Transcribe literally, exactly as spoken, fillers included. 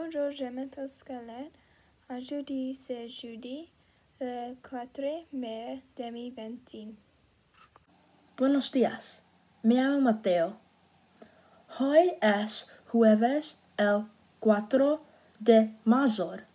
Bonjour, je m'appelle Scarlett. Aujourd'hui, c'est jeudi, le quatre mai deux mille vingt. Buenos días, me llamo Mateo. Hoy es jueves el cuatro de marzo.